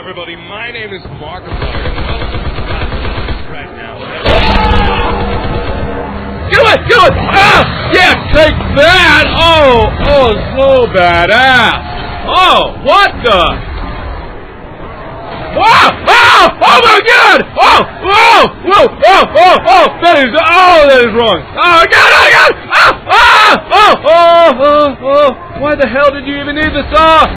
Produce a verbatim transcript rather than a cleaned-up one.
everybody, my name is Markiplier. Right now. Get away! Get away! Ah! Yeah, take that! Oh! Oh, so badass! Oh, what the? Oh! Oh! Oh my God! Oh! Oh! Whoa! Oh! Oh! Oh! That is, oh, that is wrong! Oh God! Oh God! Ah! Ah! Oh! Oh! Oh! Oh! Why the hell did you even need the saw?